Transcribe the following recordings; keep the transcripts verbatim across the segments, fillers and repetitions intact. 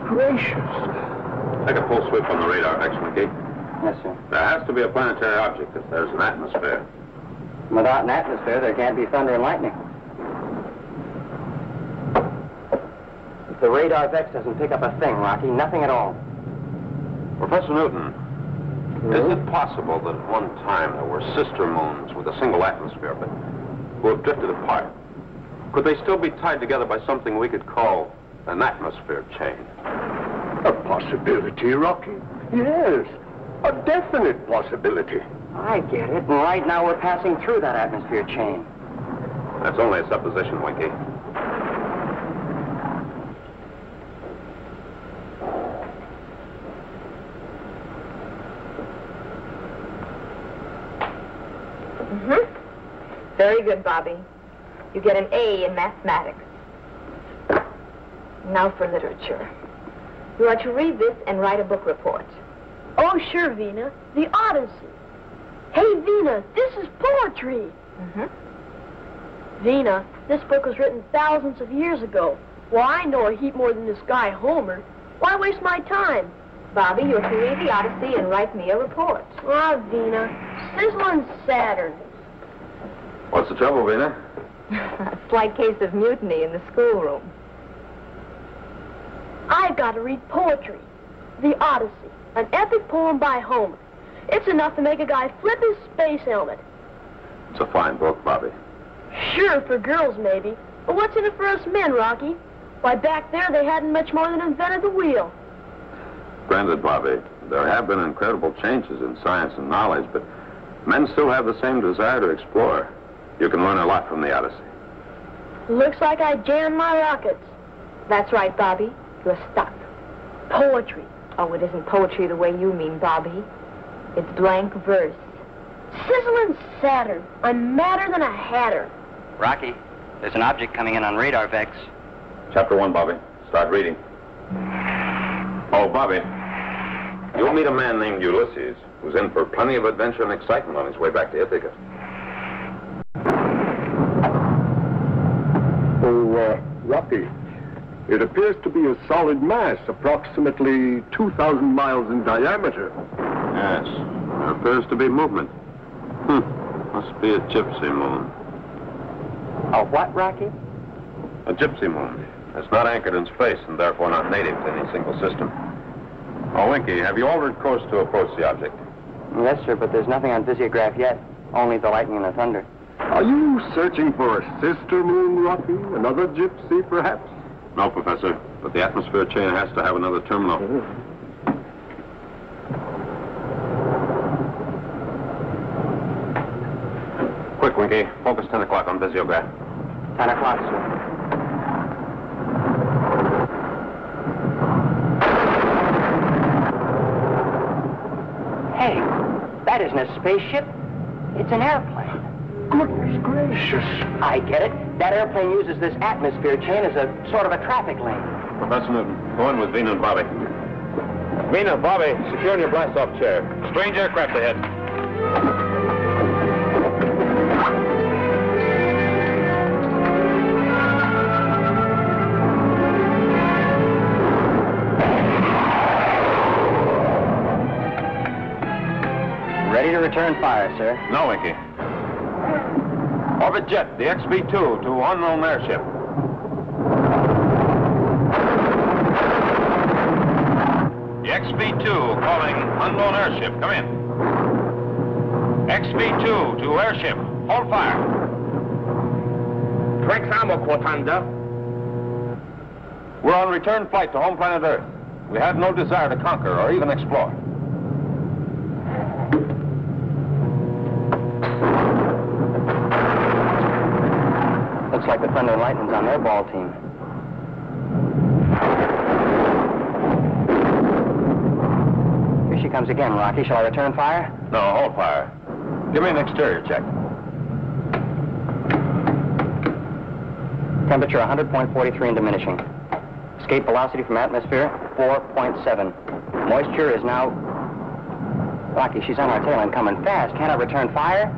gracious. Take a full sweep on the radar, Vex, Winky. Yes, sir. There has to be a planetary object if there's an atmosphere. Without an atmosphere, there can't be thunder and lightning. The radar Vex doesn't pick up a thing, Rocky. Nothing at all. Professor Newton, Hmm? is it possible that at one time there were sister moons with a single atmosphere, but who have drifted apart? Could they still be tied together by something we could call an atmosphere chain? A possibility, Rocky. Yes, a definite possibility. I get it. And right now we're passing through that atmosphere chain. That's only a supposition, Winky. Mm-hmm. Very good, Bobby. You get an A in mathematics. Now for literature. You are to read this and write a book report. Oh, sure, Vina. The Odyssey. Hey, Vina, this is poetry. Mm-hmm. Vina, this book was written thousands of years ago. Well, I know a heap more than this guy, Homer. Why waste my time? Bobby, you're to read the Odyssey and write me a report. Ah, Vina, sizzling Saturn. What's the trouble, Vina? A slight case of mutiny in the schoolroom. I've got to read poetry. The Odyssey, an epic poem by Homer. It's enough to make a guy flip his space helmet. It's a fine book, Bobby. Sure, for girls, maybe. But what's in it for us men, Rocky? Why, back there, they hadn't much more than invented the wheel. Granted, Bobby, there have been incredible changes in science and knowledge, but men still have the same desire to explore. You can learn a lot from the Odyssey. Looks like I jammed my rockets. That's right, Bobby. You're stuck. Poetry. Oh, it isn't poetry the way you mean, Bobby. It's blank verse. Sizzling Saturn. I'm madder than a hatter. Rocky, there's an object coming in on radar, Vex. Chapter one, Bobby. Start reading. Oh, Bobby, you'll meet a man named Ulysses, who's in for plenty of adventure and excitement on his way back to Ithaca. Oh, uh, Rocky, it appears to be a solid mass, approximately two thousand miles in diameter. Yes, there appears to be movement. Hmm, must be a gypsy moon. A what, Rocky? A gypsy moon. It's not anchored in space and therefore not native to any single system. Oh, Winky, have you altered course to approach the object? Yes, sir, but there's nothing on visiograph yet. Only the lightning and the thunder. Are you searching for a sister moon, Rocky? Another gypsy, perhaps? No, Professor, but the atmosphere chain has to have another terminal. Quick, Winky. Focus ten o'clock on visiograph. Ten o'clock, sir. Hey, that isn't a spaceship. It's an airplane. Goodness gracious. I get it. That airplane uses this atmosphere chain as a sort of a traffic lane. Professor Newton, go in with Vina and Bobby. Vina, Bobby, secure in your blast-off chair. Strange aircraft ahead. Ready to return fire, sir. No, Winky. Orbit jet, the X B two to unknown airship. The X B two calling unknown airship. Come in. X B two to airship. Hold fire. We're on return flight to home planet Earth. We have no desire to conquer or even explore. Looks like the Thunder and Lightning's on their ball team. Here she comes again, Rocky. Shall I return fire? No, hold fire. Give me an exterior check. Temperature one hundred point four three and diminishing. Escape velocity from atmosphere, four point seven. Moisture is now... Rocky, she's on our tail and coming fast. Can't I return fire?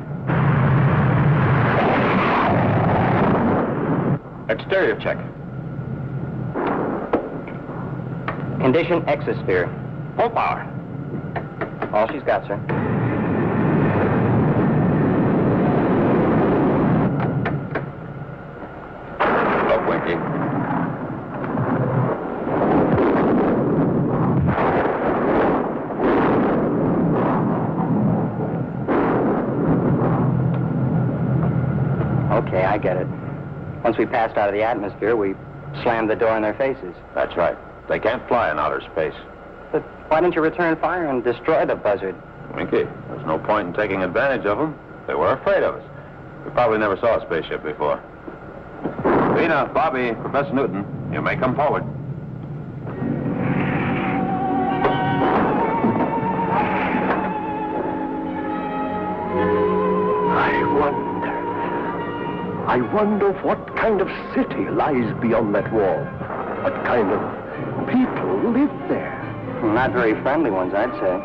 Exterior check. Condition exosphere. Full power. All she's got, sir. Look, Winky. Okay, I get it. Once we passed out of the atmosphere, we slammed the door in their faces. That's right. They can't fly in outer space. But why didn't you return fire and destroy the buzzard? Winky, there's no point in taking advantage of them. They were afraid of us. We probably never saw a spaceship before. Vina, Bobby, Professor Newton, you may come forward. I wonder. I wonder what kind of city lies beyond that wall. What kind of people live there. Not very friendly ones, I'd say.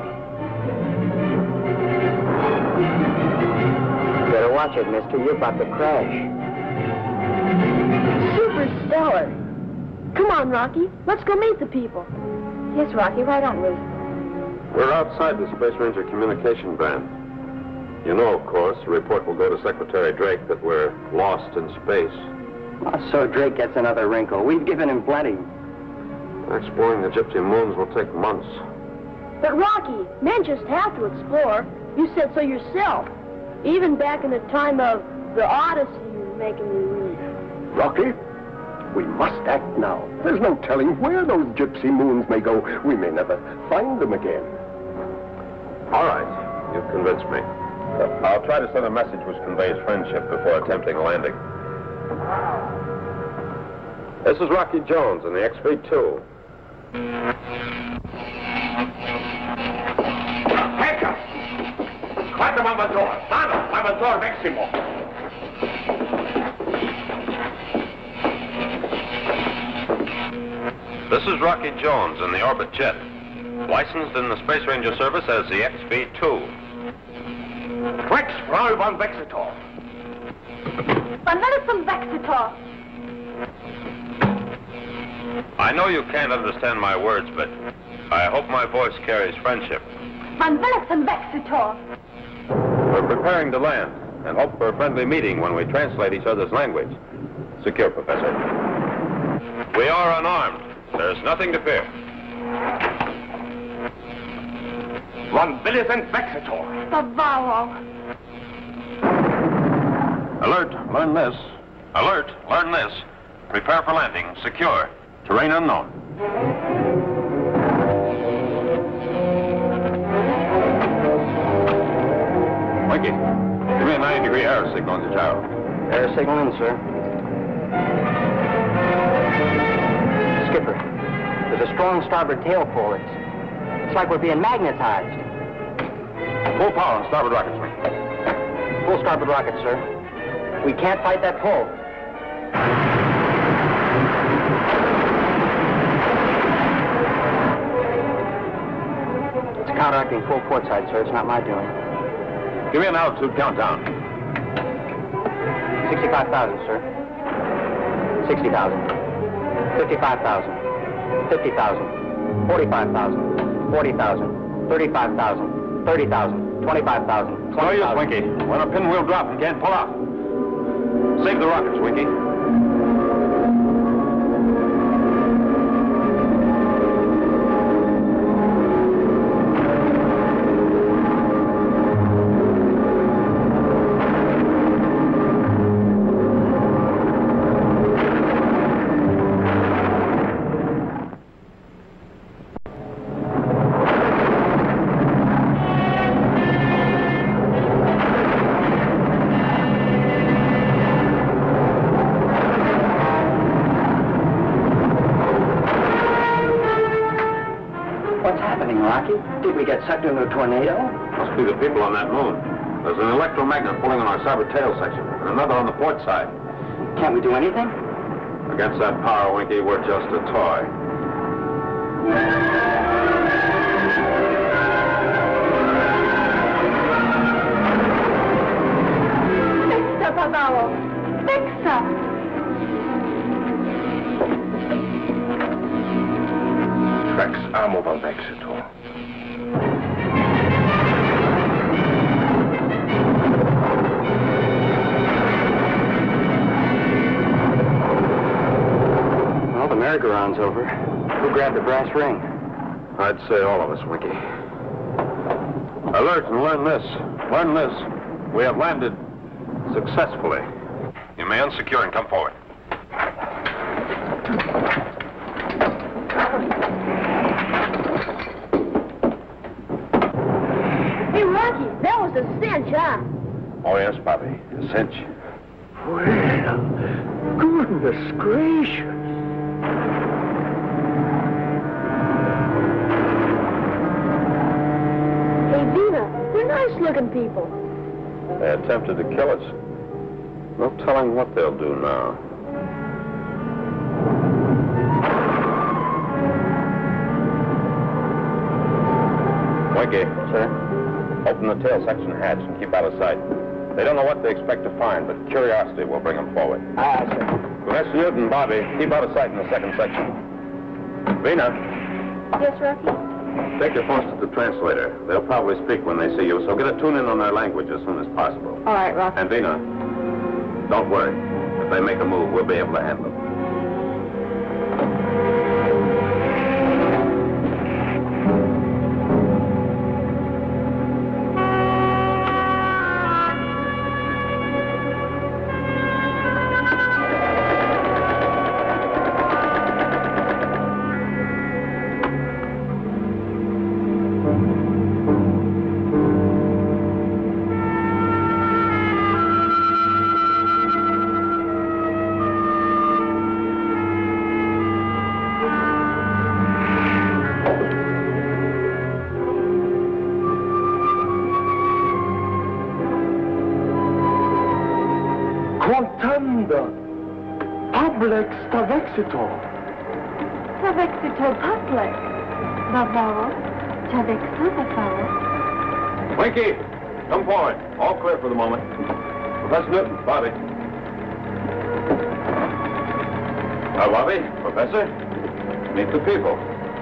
Better watch it, mister. You're about to crash. Superstellar. Come on, Rocky. Let's go meet the people. Yes, Rocky, right on, Ruth. We're outside the Space Ranger communication band. You know, of course, the report will go to Secretary Drake that we're lost in space. Oh, so Drake gets another wrinkle. We've given him plenty. Exploring the Gypsy moons will take months. But Rocky, men just have to explore. You said so yourself. Even back in the time of the Odyssey you were making me read. Rocky, we must act now. There's no telling where those Gypsy moons may go. We may never find them again. All right, you've convinced me. I'll try to send a message which conveys friendship before attempting a landing. This is Rocky Jones in the X V two. Handcuffs! Quantum Amador! Vano! Amador Maximo! This is Rocky Jones in the Orbit Jet, licensed in the Space Ranger service as the X V two. Rex Frau von Vexitor! Van Velsen Vexitor. I know you can't understand my words, but I hope my voice carries friendship. Van Velsen Vexitor. We're preparing to land and hope for a friendly meeting when we translate each other's language. Secure, Professor. We are unarmed. There's nothing to fear. Von Velsen Vexitor! Bavaro. Alert, learn this. Alert, learn this. Prepare for landing. Secure. Terrain unknown. Winky, give me a ninety degree error signal in the gyro. Air signal in, sir. Skipper, there's a strong starboard tail pull. It's, it's like we're being magnetized. Full power on starboard rockets, Winky. Full starboard rocket, sir. We can't fight that pull. It's counteracting full port side, sir. It's not my doing. Give me an altitude countdown. sixty-five thousand, sir. sixty thousand. fifty-five thousand. fifty thousand. forty-five thousand. forty thousand. thirty-five thousand. thirty thousand. twenty-five thousand. No use, Winky. When a pinwheel drop and can't pull out. Save the rockets, Winky. Did we get sucked into a tornado? Must be the people on that moon. There's an electromagnet pulling on our starboard tail section, and another on the port side. Can't we do anything? Against that power, Winky, we're just a toy. Fixa, Bavaro. Fixa. Vex amo van Vexetor. Well, the merry-go-round's over. Who grabbed the brass ring? I'd say all of us, Winky. Alert and learn this. Learn this. We have landed successfully. You may unsecure and come forward. Hey, Rocky, that was a cinch, huh? Oh, yes, Bobby. A cinch. Well, goodness gracious. Hey, Vina, they're nice-looking people. They attempted to kill us. No telling what they'll do now. Winky. Sir? Open the tail section hatch and keep out of sight. They don't know what they expect to find, but curiosity will bring them forward. Aye, sir. Professor Newton, Bobby, keep out of sight in the second section. Vina, Yes, Rocky? take your phones to the translator. They'll probably speak when they see you, so get a tune in on their language as soon as possible. All right, Rocky. And Vina, don't worry. If they make a move, we'll be able to handle them. Quantanda, public stavexitor. Stavexitor public. Bavaro, Tavexo, Winky, come forward. All clear for the moment. Professor Newton, Bobby. Now, Bobby, Professor, meet the people.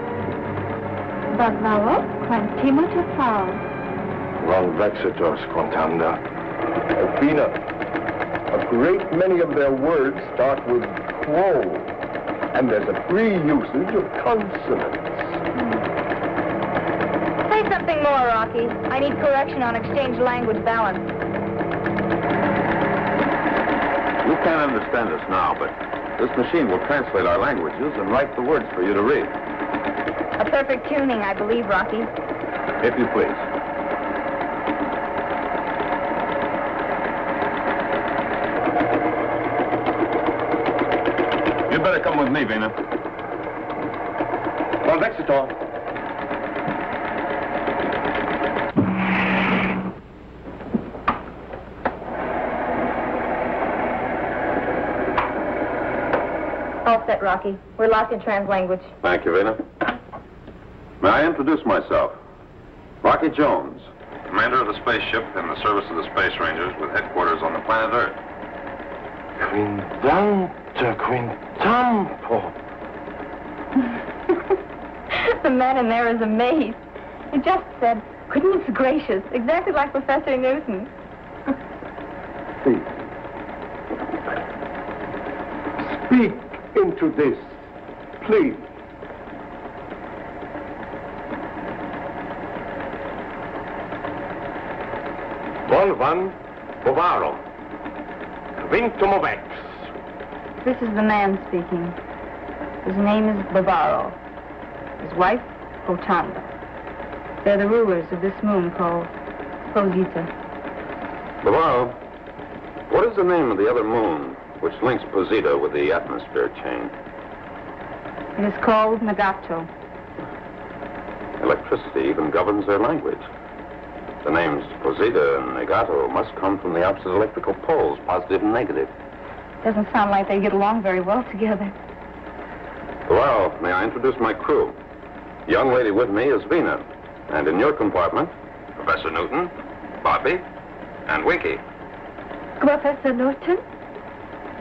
Bavaro, Quantimotafao. Von Vexitors, Quantanda. Vina, a great many of their words start with quo, and there's a free usage of consonants. Say something more, Rocky. I need correction on exchange language balance. You can't understand us now, but this machine will translate our languages and write the words for you to read. A perfect tuning, I believe, Rocky. If you please. You'd better come with me, Vina. Von Vexetor. All set, Rocky. We're locked in trans language. Thank you, Vina. May I introduce myself? Rocky Jones, commander of the spaceship in the service of the Space Rangers with headquarters on the planet Earth. Quindanta, quintampo. The man in there is amazed. He just said, goodness gracious, exactly like Professor Newton. Speak. Speak into this, please. Volvan Bovaro. Quintumovex. This is the man speaking. His name is Bavaro. His wife, Gotanda. They're the rulers of this moon called Posita. Bavaro, what is the name of the other moon which links Posita with the atmosphere chain? It is called Nagato. Electricity even governs their language. The names Posita and Negato must come from the opposite electrical poles, positive and negative. Doesn't sound like they get along very well together. Well, may I introduce my crew? The young lady with me is Vina. And in your compartment, Professor Newton, Bobby, and Winky. Professor Newton?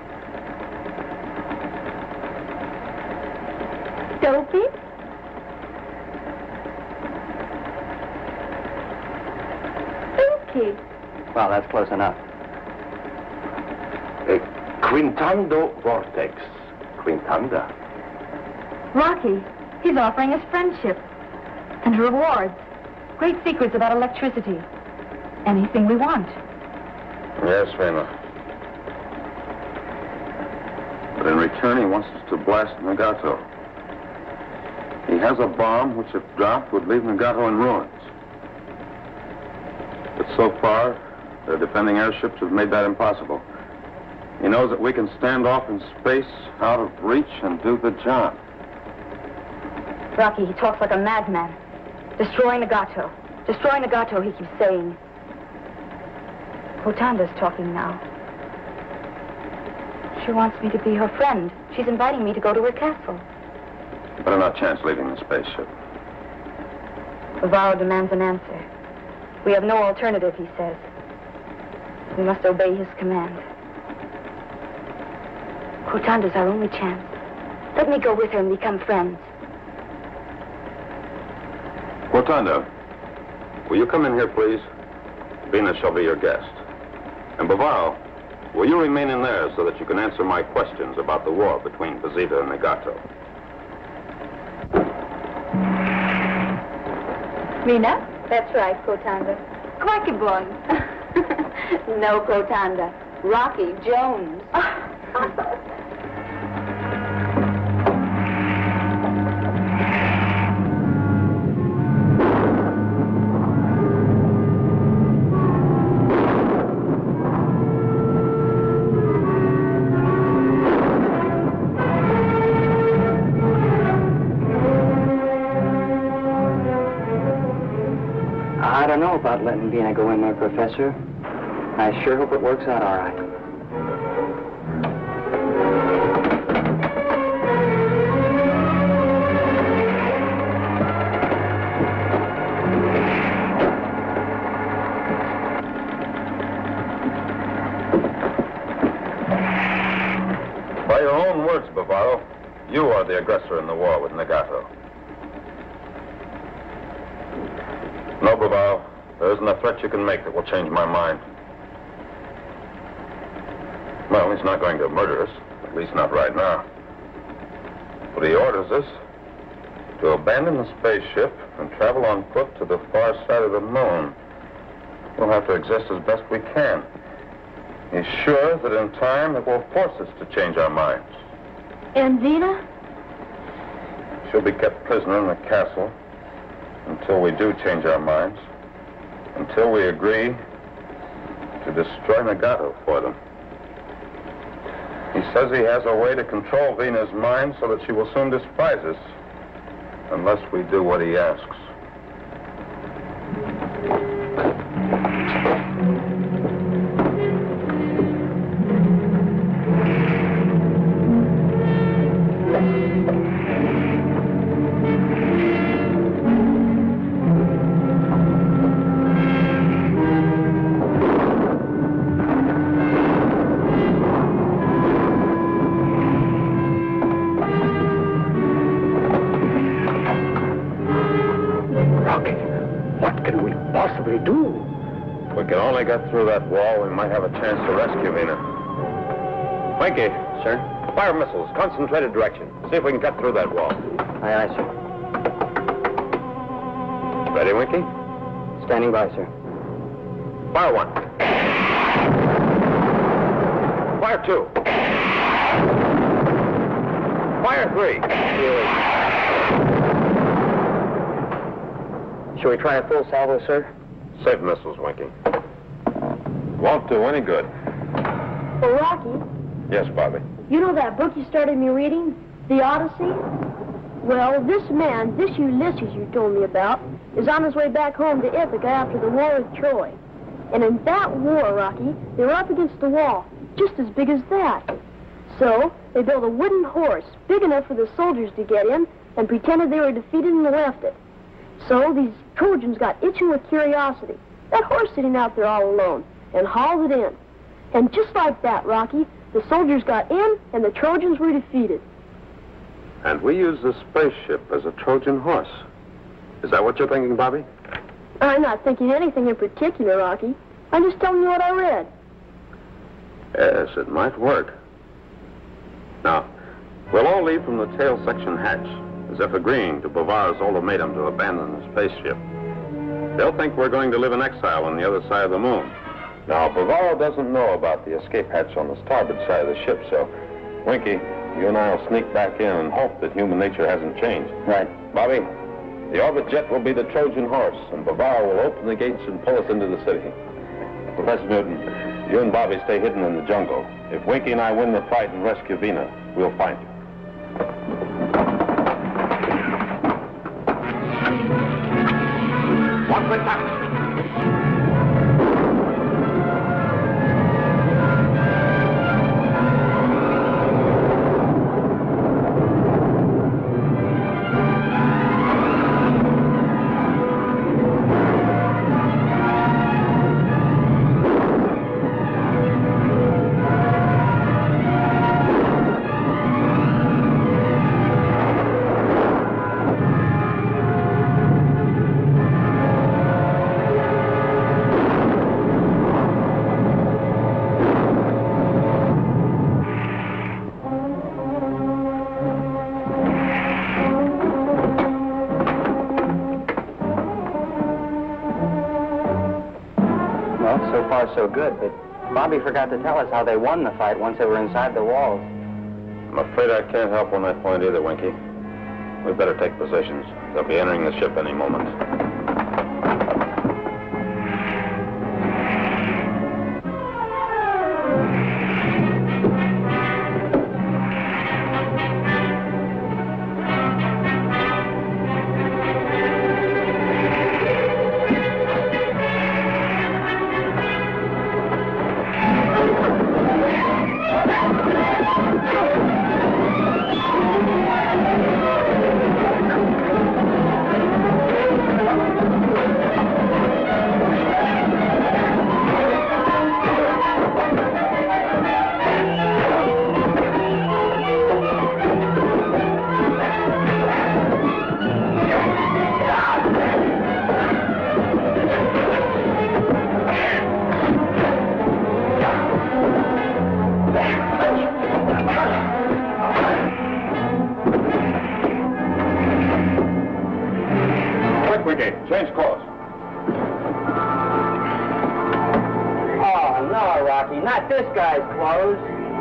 Dopey? Rocky. Well, that's close enough. Uh, Quintando vortex. Quintanda. Rocky, he's offering us friendship and rewards. Great secrets about electricity. Anything we want. Yes, Vena. But in return, he wants us to blast Nagato. He has a bomb which, if dropped, would leave Nagato in ruins. But so far, their defending airships have made that impossible. He knows that we can stand off in space, out of reach, and do the job. Rocky, he talks like a madman. Destroy Nagato. Destroy Nagato, he keeps saying. Kotanda's talking now. She wants me to be her friend. She's inviting me to go to her castle. Better not chance leaving the spaceship. Bavaro demands an answer. We have no alternative, he says. We must obey his command. Kotanda's our only chance. Let me go with her and become friends. Kotanda, will you come in here, please? Venus shall be your guest. And Bavaro, will you remain in there so that you can answer my questions about the war between Vizita and Nagato? Rena? That's right, Kotanda. Quackabon. No, Kotanda. Rocky Jones. I don't know about letting Vina go in there, Professor. I sure hope it works out all right. By your own words, Bavaro, you are the aggressor in the war with Nagato. No, Bavaro, there isn't a threat you can make that will change my mind. Well, he's not going to murder us, at least not right now. But he orders us to abandon the spaceship and travel on foot to the far side of the moon. We'll have to exist as best we can. He's sure that in time it will force us to change our minds. And Vina? She'll be kept prisoner in the castle until we do change our minds, until we agree to destroy Nagato for them. He says he has a way to control Vina's mind so that she will soon despise us, unless we do what he asks. Get through that wall, we might have a chance to rescue Vina. Winky. Sir? Fire missiles, concentrated direction. See if we can cut through that wall. Aye, aye, sir. Ready, Winky? Standing by, sir. Fire one. Fire two. Fire three. Shall we try a full salvo, sir? Save missiles, Winky. Won't do any good. Well, Rocky, Yes, Bobby. you know that book you started me reading? The Odyssey? Well, this man, this Ulysses you told me about, is on his way back home to Ithaca after the war with Troy. And in that war, Rocky, they were up against the wall, just as big as that. So, they built a wooden horse, big enough for the soldiers to get in, and pretended they were defeated and left it. So, these Trojans got itching with curiosity. That horse sitting out there all alone, and hauled it in. And just like that, Rocky, the soldiers got in, and the Trojans were defeated. And we use the spaceship as a Trojan horse. Is that what you're thinking, Bobby? I'm not thinking anything in particular, Rocky. I'm just telling you what I read. Yes, it might work. Now, we'll all leave from the tail section hatch, as if agreeing to Bavar's ultimatum to abandon the spaceship. They'll think we're going to live in exile on the other side of the moon. Now, Bavar doesn't know about the escape hatch on the starboard side of the ship, so, Winky, you and I will sneak back in and hope that human nature hasn't changed. Right. Bobby, the orbit jet will be the Trojan horse, and Bavar will open the gates and pull us into the city. Professor Newton, you and Bobby stay hidden in the jungle. If Winky and I win the fight and rescue Vina, we'll find you. One quick touch. So far, so good, but Bobby forgot to tell us how they won the fight once they were inside the walls. I'm afraid I can't help on that point either, Winky. We'd better take positions. They'll be entering the ship any moment. Change course. Oh, no, Rocky, not this guy's clothes.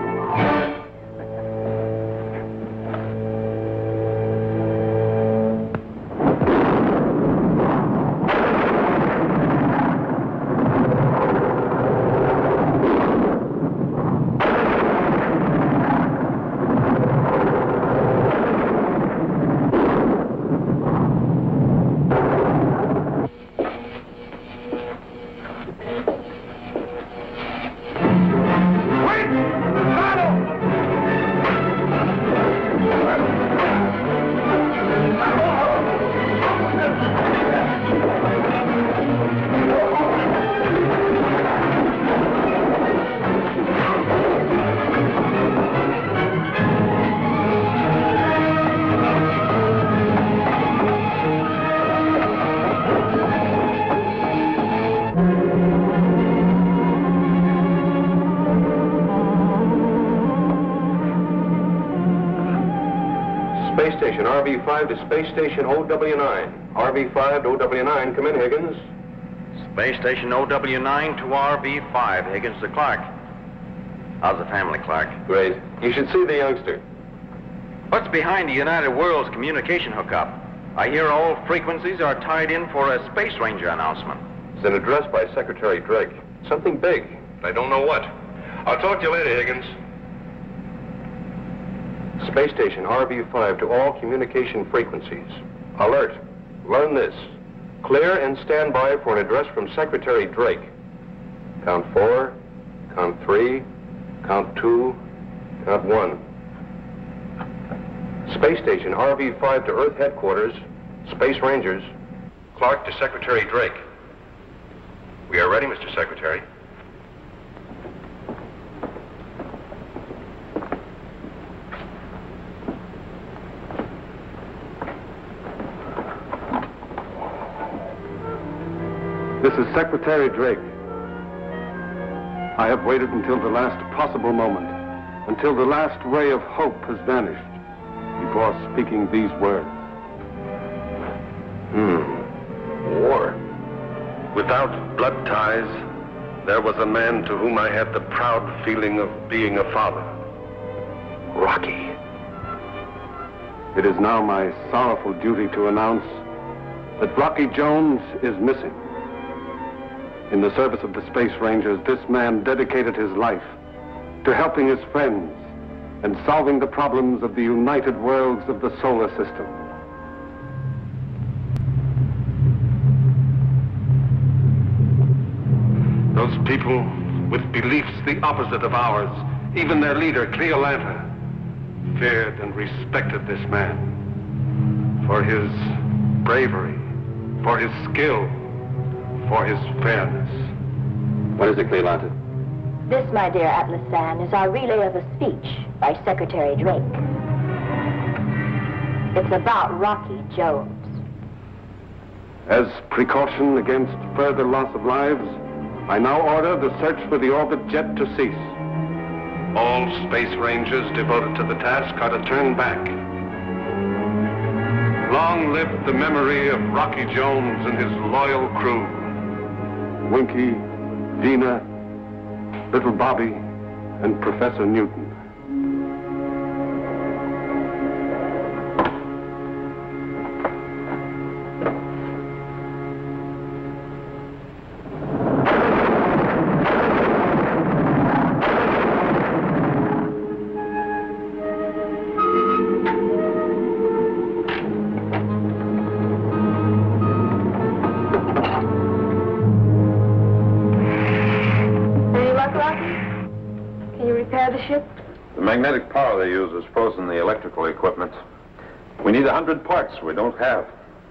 Space Station R V five to Space Station O W nine. R V five to O W nine, come in, Higgins. Space Station O W nine to R V five, Higgins to Clark. How's the family, Clark? Great. You should see the youngster. What's behind the United Worlds communication hookup? I hear all frequencies are tied in for a Space Ranger announcement. It's an address by Secretary Drake. Something big. I don't know what. I'll talk to you later, Higgins. Space Station R V five to all communication frequencies. Alert. Learn this. Clear and stand by for an address from Secretary Drake. Count four, count three, count two, count one. Space Station R V five to Earth Headquarters, Space Rangers. Clark to Secretary Drake. We are ready, Mister Secretary. This is Secretary Drake. I have waited until the last possible moment, until the last ray of hope has vanished, before speaking these words. Hmm. War. Without blood ties, there was a man to whom I had the proud feeling of being a father. Rocky. It is now my sorrowful duty to announce that Rocky Jones is missing. In the service of the Space Rangers, this man dedicated his life to helping his friends and solving the problems of the united worlds of the solar system. Those people with beliefs the opposite of ours, even their leader, Cleolanta, feared and respected this man for his bravery, for his skill, for his fairness. What is it, Cleolanta? This, my dear Atlas San, is our relay of a speech by Secretary Drake. It's about Rocky Jones. As precaution against further loss of lives, I now order the search for the orbit jet to cease. All Space Rangers devoted to the task are to turn back. Long live the memory of Rocky Jones and his loyal crew. Winky, Dina, Little Bobby, and Professor Newton. The magnetic power they use has frozen the electrical equipment. We need a hundred parts we don't have.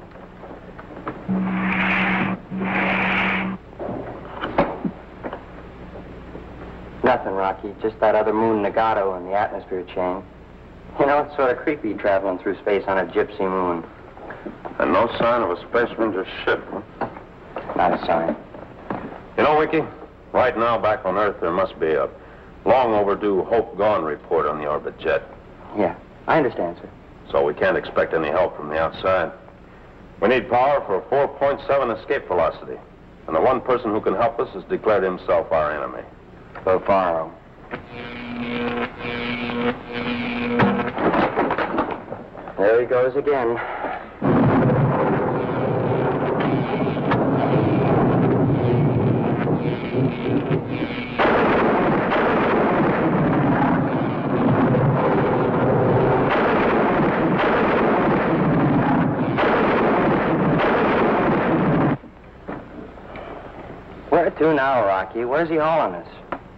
Nothing, Rocky. Just that other moon, Nagato, and the atmosphere chain. You know, it's sort of creepy traveling through space on a gypsy moon. And no sign of a Space Ranger ship, huh? Not a sign. You know, Winky, right now back on Earth there must be a long overdue Hope Gone report on the orbit jet. Yeah, I understand, sir. So we can't expect any help from the outside. We need power for a four point seven escape velocity. And the one person who can help us has declared himself our enemy. Bavaro. There he goes again. Where to now, Rocky? Where's he hauling us?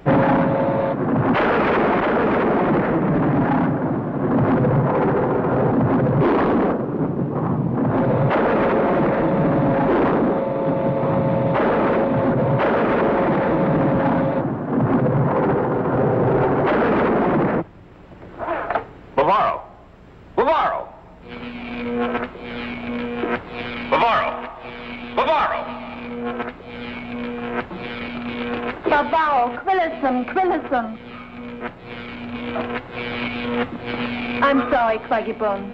Bavaro! Bavaro! Bavaro! Bavaro! Bavaro, Quillison, Quillison. I'm sorry, Quaggy Bones.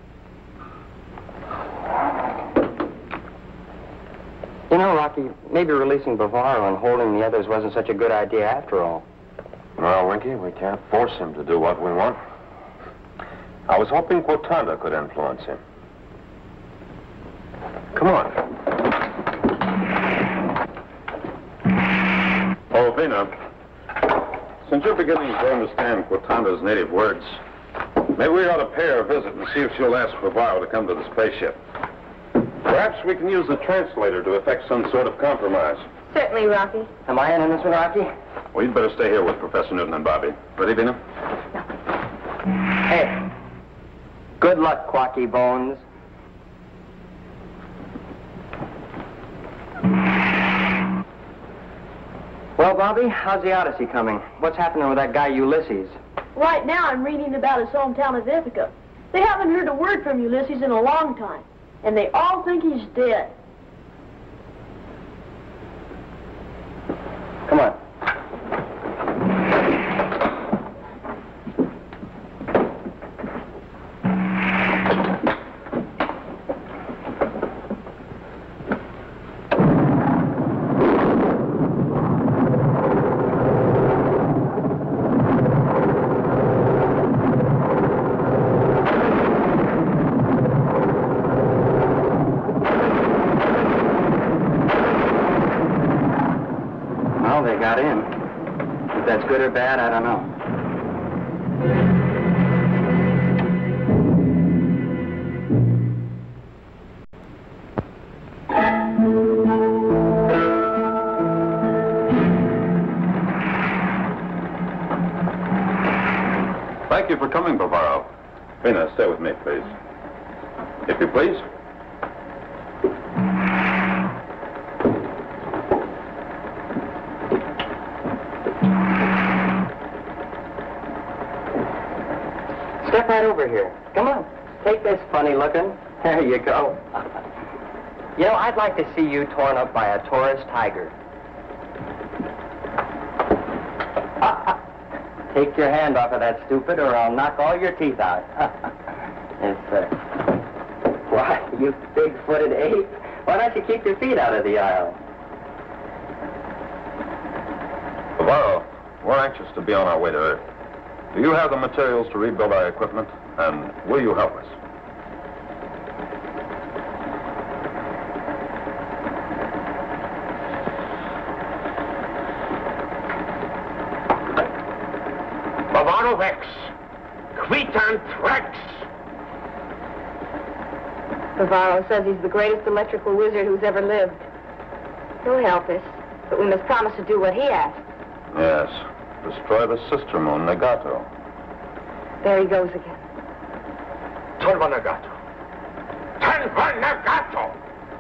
You know, Rocky, maybe releasing Bavaro and holding the others wasn't such a good idea after all. Well, Winky, we can't force him to do what we want. I was hoping Quotanda could influence him. Come on. Oh, Vina, since you're beginning to understand Quotanda's native words, maybe we ought to pay her a visit and see if she'll ask Bavaro to come to the spaceship. Perhaps we can use the translator to effect some sort of compromise. Certainly, Rocky. Am I in on this one, Rocky? Well, you'd better stay here with Professor Newton and Bobby. Ready, Vina? Hey. Good luck, Quacky Bones. Well, Bobby, how's the Odyssey coming? What's happening with that guy Ulysses? Right now, I'm reading about his hometown of Ithaca. They haven't heard a word from Ulysses in a long time, and they all think he's dead. Come on. They got in. If that's good or bad, I don't know. Thank you for coming, Bavaro. Vina, stay with me, please. If you please. Step right over here. Come on. Take this funny looking. There you go. You know, I'd like to see you torn up by a Taurus tiger. Uh, uh, take your hand off of that, stupid, or I'll knock all your teeth out. It's, uh... Why, you big-footed ape. Why don't you keep your feet out of the aisle? Bavaro, we're anxious to be on our way to Earth. Do you have the materials to rebuild our equipment? And will you help us? Bavaro Vex. Quitan Trex. Bavaro says he's the greatest electrical wizard who's ever lived. He'll help us, but we must promise to do what he asks. Yes. Destroy the sister moon, Negato. There he goes again. Turva Negato. Turva Negato!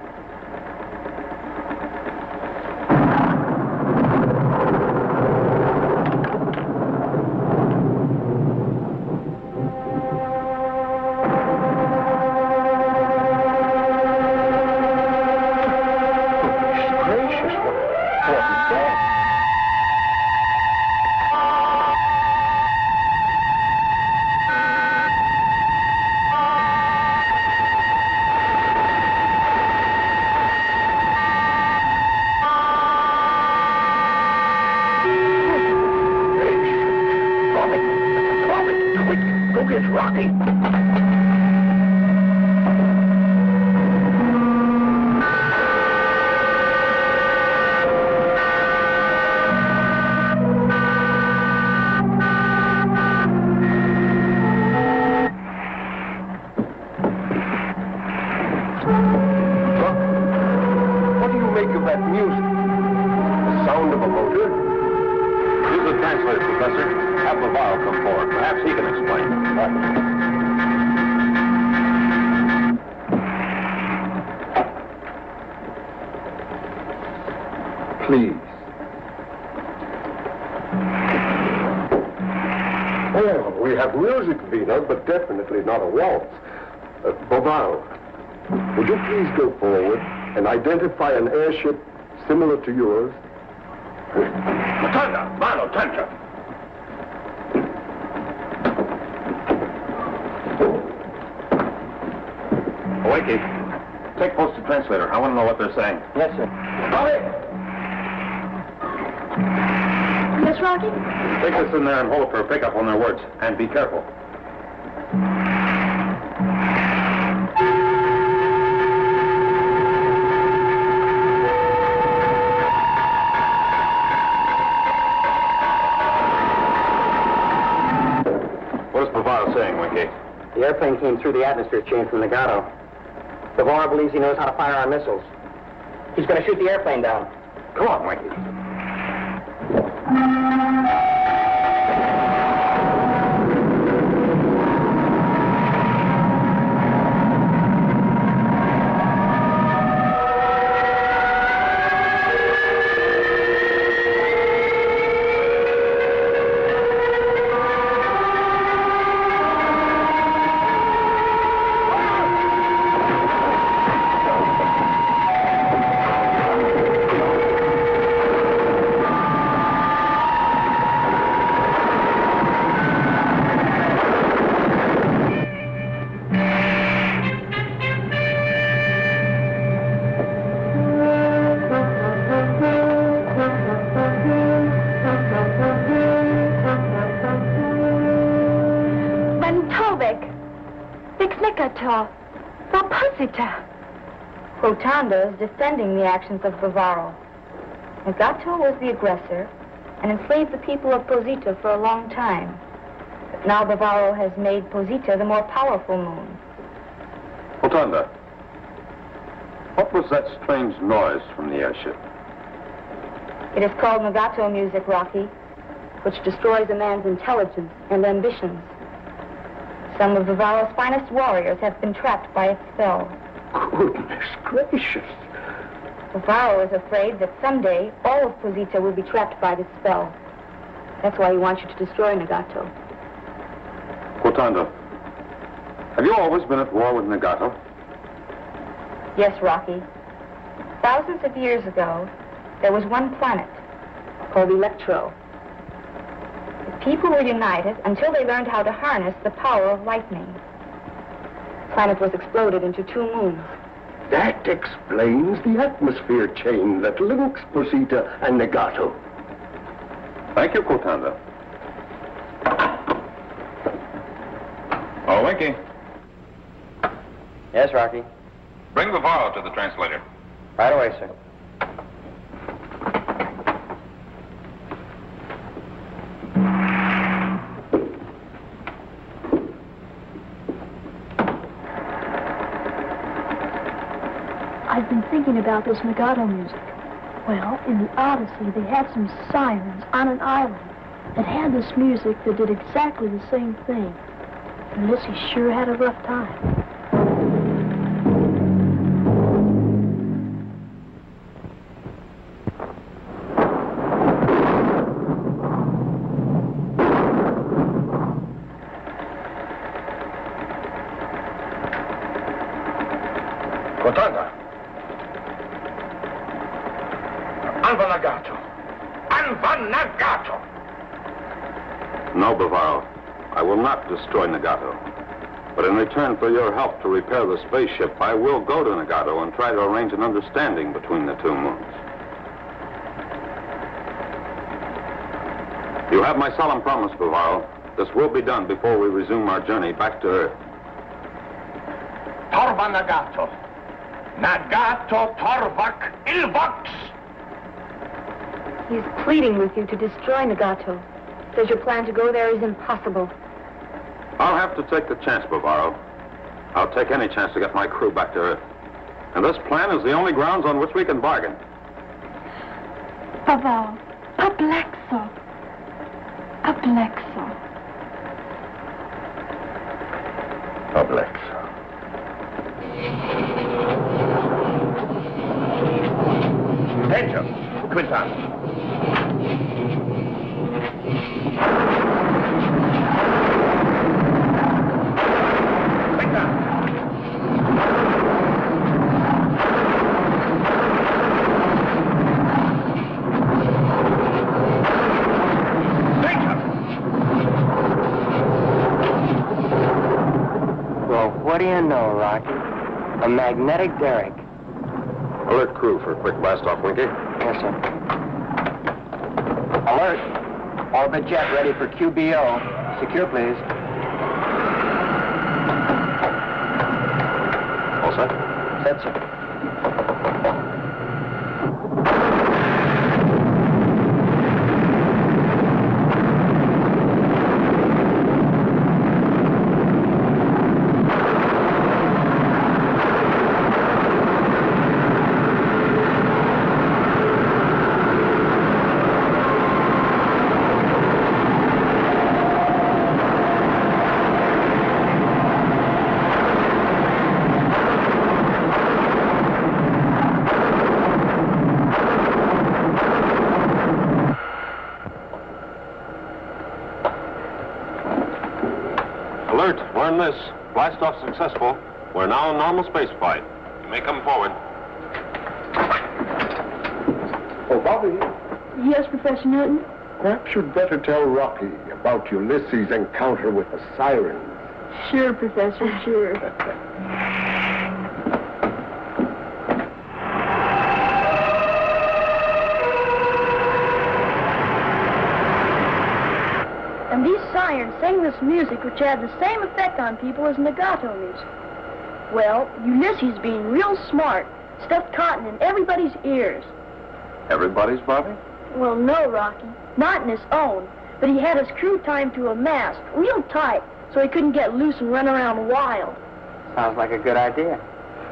Please. Oh, we have music, Vina, but definitely not a waltz. Uh, Bavaro, would you please go forward and identify an airship similar to yours? Matanda, mano, tancha. Wakey, take post to translator. I want to know what they're saying. Yes, sir. Hurry! Yes, Rocky? Take us in there and hold it for a pickup on their words. And be careful. What is Bavaro saying, Wakey? The airplane came through the atmosphere chain from Nagato. Bavaro believes he knows how to fire our missiles. He's going to shoot the airplane down. Come on, Wakey. Ventovik, Vixnikato, Vapusita. Quotanda is defending the actions of Bavaro. Nagato was the aggressor and enslaved the people of Posita for a long time. But now Bavaro has made Posita the more powerful moon. Quotanda, what was that strange noise from the airship? It is called Nagato music, Rocky, which destroys a man's intelligence and ambitions. Some of Bavaro's finest warriors have been trapped by its spell. Goodness gracious. Bavaro is afraid that someday all of Posita will be trapped by this spell. That's why he wants you to destroy Nagato. Quotanda, have you always been at war with Nagato? Yes, Rocky. Thousands of years ago, there was one planet called Electro. The people were united until they learned how to harness the power of lightning. The planet was exploded into two moons. That explains the atmosphere chain that links Posita and Nagato. Thank you, Quotanda. Oh, Winky. Yes, Rocky. Bring Bavaro to the translator. Right away, sir. I've been thinking about this Nagato music. Well, in the Odyssey, they had some sirens on an island that had this music that did exactly the same thing. Ulysses sure had a rough time. Quotanda. Anvanagato. Anvanagato. No, Bavaro. I will not destroy Nagato. But in return for your help to repair the spaceship, I will go to Nagato and try to arrange an understanding between the two moons. You have my solemn promise, Bavaro. This will be done before we resume our journey back to Earth. Torva Nagato. Nagato Torvak Ilvox. He's pleading with you to destroy Nagato. Says your plan to go there is impossible. I'll have to take the chance, Bavaro. I'll take any chance to get my crew back to Earth. And this plan is the only grounds on which we can bargain. Bavaro, Ablexo. Ablexo. Ablexo. Attention, Quintan. What do you know, Rocky? A magnetic derrick. Alert crew for a quick blast-off, Winky. Yes, sir. Alert. Orbit jet ready for Q B O. Secure, please. All set? Set, sir. Learn this. Blast-off successful. We're now in normal space flight. You may come forward. Oh, Bobby, Yes, Professor Newton? perhaps you'd better tell Rocky about Ulysses' encounter with the sirens. Sure, Professor, sure. And these sirens sang this music which had the same effect on people as legato music. Well, Ulysses, being real smart, stuffed cotton in everybody's ears. Everybody's, Bobby? Well, no, Rocky. Not in his own. But he had his crew timed to a mast, real tight, so he couldn't get loose and run around wild. Sounds like a good idea.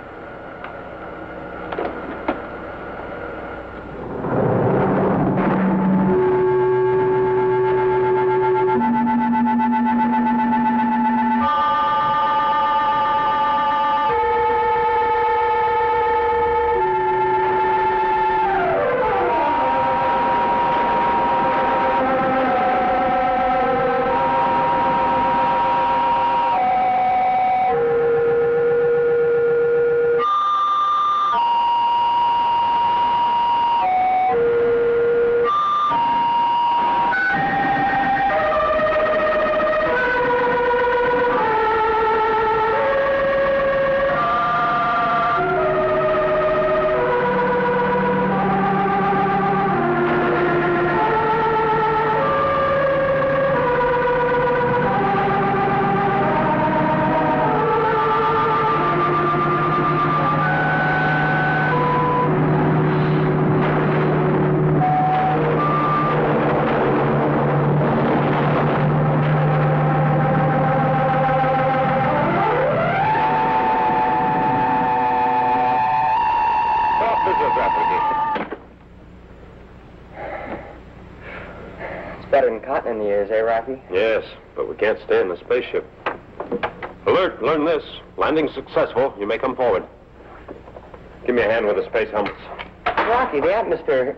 Better than cotton in the ears, eh, Rocky? Yes, but we can't stay in the spaceship. Alert, learn this. Landing successful, you may come forward. Give me a hand with the space helmets. Rocky, the atmosphere...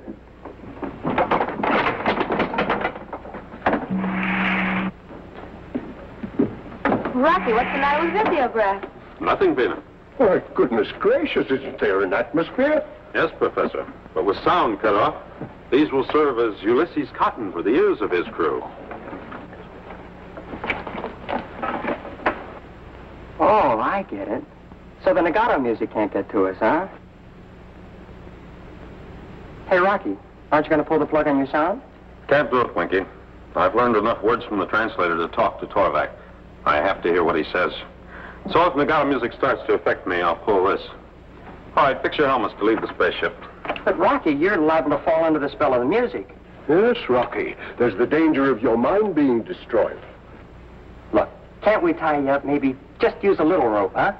Rocky, what's the matter with Visiograph? Nothing, Bina. Why, goodness gracious, isn't there an atmosphere? Yes, Professor. But with sound cut off, these will serve as Ulysses' cotton for the ears of his crew. Oh, I get it. So the legato music can't get to us, huh? Hey, Rocky, aren't you going to pull the plug on your sound? Can't do it, Winky. I've learned enough words from the translator to talk to Torvac. I have to hear what he says. So if legato music starts to affect me, I'll pull this. All right, fix your helmets to leave the spaceship. But, Rocky, you're liable to fall under the spell of the music. Yes, Rocky. There's the danger of your mind being destroyed. Look, can't we tie you up, maybe just use a little rope, huh?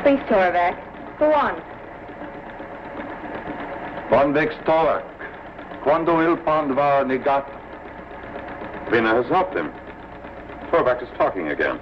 Please, Torvac. Go on. Bonvex Torvac. Quando il pandvar negato. Vina has helped him. Torvac is talking again.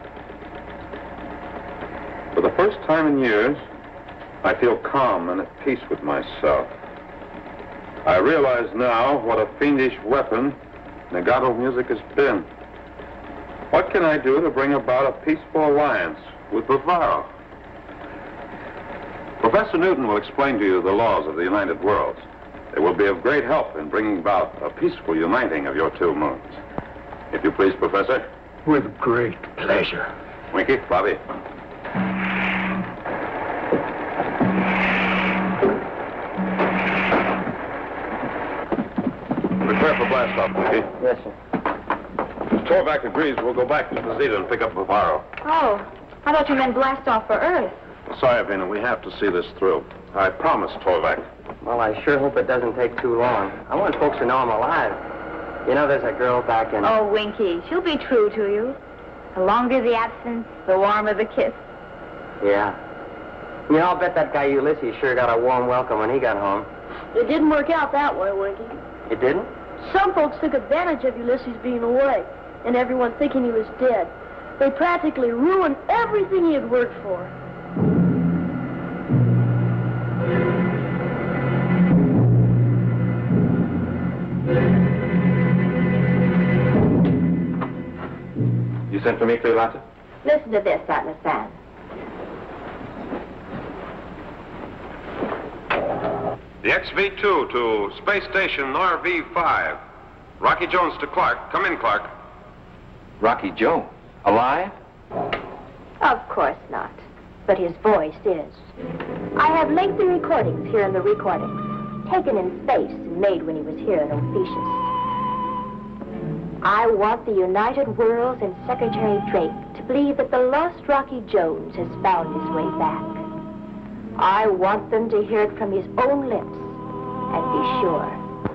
For the first time in years, I feel calm and at peace with myself. I realize now what a fiendish weapon Negato music has been. What can I do to bring about a peaceful alliance with Bavaro? Professor Newton will explain to you the laws of the United Worlds. They will be of great help in bringing about a peaceful uniting of your two moons. If you please, Professor. With great pleasure. Winky, Bobby. Prepare for blast-off, Winky. Yes, sir. If Torvac agrees, we'll go back to Zeta and pick up Bavaro. Oh, I thought you meant blast off for Earth. Sorry, Vina, we have to see this through. I promised Torvac. Well, I sure hope it doesn't take too long. I want folks to know I'm alive. You know, there's a girl back in... Oh, Winky, she'll be true to you. The longer the absence, the warmer the kiss. Yeah. You know, I'll bet that guy Ulysses sure got a warm welcome when he got home. It didn't work out that way, Winky. It didn't? Some folks took advantage of Ulysses being away, and everyone thinking he was dead. They practically ruined everything he had worked for. You sent for me, Cleolanta? Listen to this, Atlas Fan. The X V two to Space Station R V five. Rocky Jones to Clark. Come in, Clark. Rocky Jones? Alive? Of course not. But his voice is. I have lengthy recordings here in the recordings, taken in space and made when he was here in Ophiuchus. I want the United Worlds and Secretary Drake to believe that the lost Rocky Jones has found his way back. I want them to hear it from his own lips and be sure.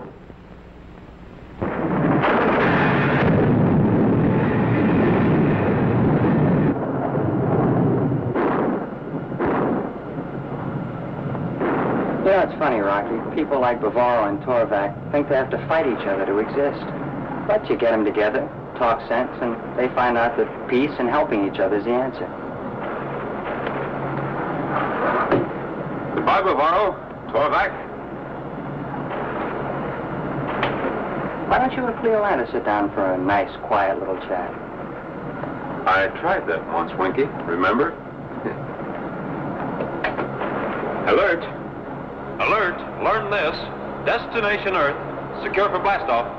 You know, it's funny, Rocky. People like Bavaro and Torvac think they have to fight each other to exist. But you get them together, talk sense, and they find out that peace and helping each other is the answer. Goodbye, Bavaro. Torvac. Why don't you and Cleolanta sit down for a nice, quiet little chat? I tried that once, Winky. Remember? Alert! Alert! Learn this. Destination Earth. Secure for blastoff.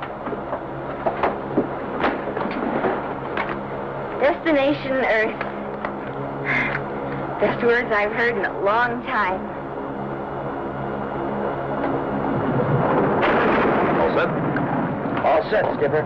Destination Earth. Best words I've heard in a long time. All set? All set, Skipper.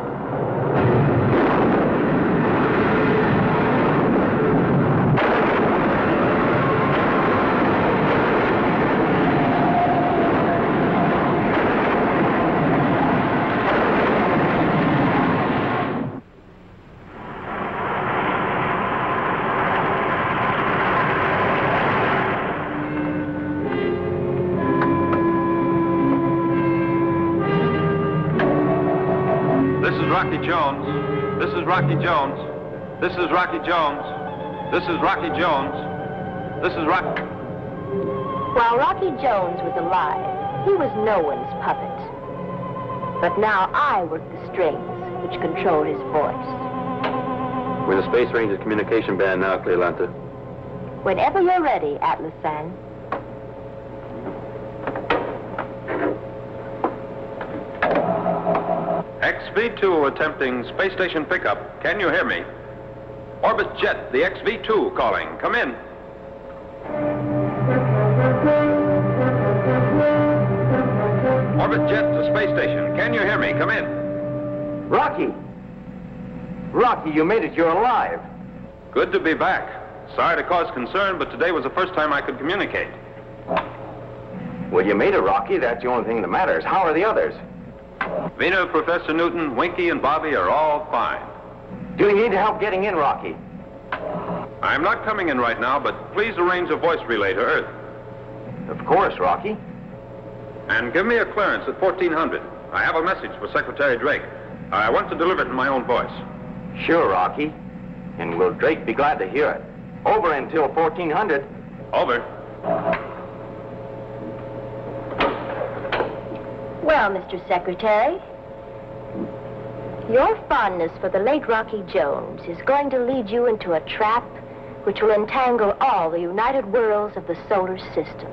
Rocky Jones. This is Rocky Jones. This is Rocky Jones. This is Rocky Jones. This is Rocky... While Rocky Jones was alive, he was no one's puppet. But now I work the strings which control his voice. We're the Space Rangers communication band now, Cleolanta. Whenever you're ready, Atlas San. X V two attempting space station pickup. Can you hear me? Orbit Jet, the X V two calling. Come in. Orbit Jet to space station. Can you hear me? Come in. Rocky! Rocky, you made it. You're alive. Good to be back. Sorry to cause concern, but today was the first time I could communicate. Well, you made it, Rocky. That's the only thing that matters. How are the others? Vina, Professor Newton, Winky, and Bobby are all fine. Do you need help getting in, Rocky? I'm not coming in right now, but please arrange a voice relay to Earth. Of course, Rocky. And give me a clearance at fourteen hundred. I have a message for Secretary Drake. I want to deliver it in my own voice. Sure, Rocky. And will Drake be glad to hear it? Over until fourteen hundred. Over. Well, Mister Secretary, your fondness for the late Rocky Jones is going to lead you into a trap which will entangle all the united worlds of the solar system.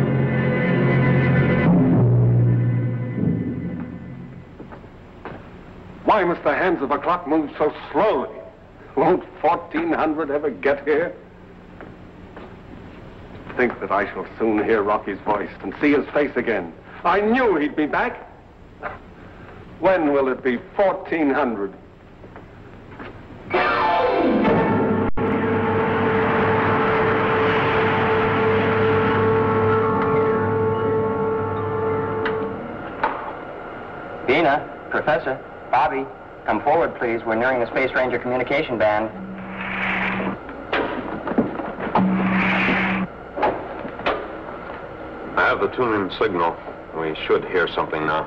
Why must the hands of a clock move so slowly? Won't fourteen hundred ever get here? Think that I shall soon hear Rocky's voice and see his face again. I knew he'd be back. When will it be fourteen hundred? Bina, Professor, Bobby, come forward, please. We're nearing the Space Ranger communication band. I have the tune-in signal. We should hear something now.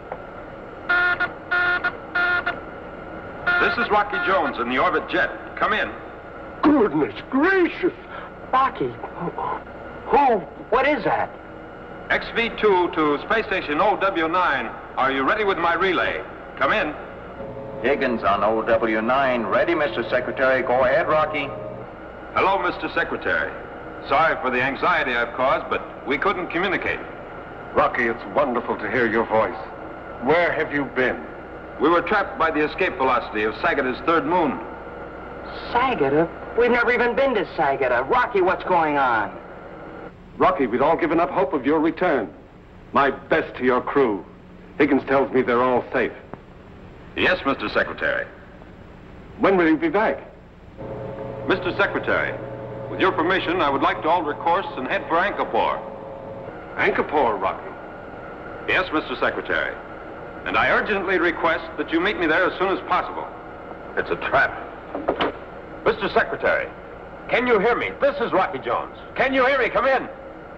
This is Rocky Jones in the orbit jet. Come in. Goodness gracious! Rocky, who, what is that? X V two to space station O W nine. Are you ready with my relay? Come in. Higgins on O W nine. Ready, Mister Secretary. Go ahead, Rocky. Hello, Mister Secretary. Sorry for the anxiety I've caused, but we couldn't communicate. Rocky, it's wonderful to hear your voice. Where have you been? We were trapped by the escape velocity of Sagada's third moon. Sagada? We've never even been to Sagada. Rocky, what's going on? Rocky, we'd all given up hope of your return. My best to your crew. Higgins tells me they're all safe. Yes, Mister Secretary. When will you be back? Mister Secretary, with your permission, I would like to alter course and head for Angkor. Angkor, Rocky. Yes, Mister Secretary. And I urgently request that you meet me there as soon as possible. It's a trap. Mister Secretary, can you hear me? This is Rocky Jones. Can you hear me? Come in.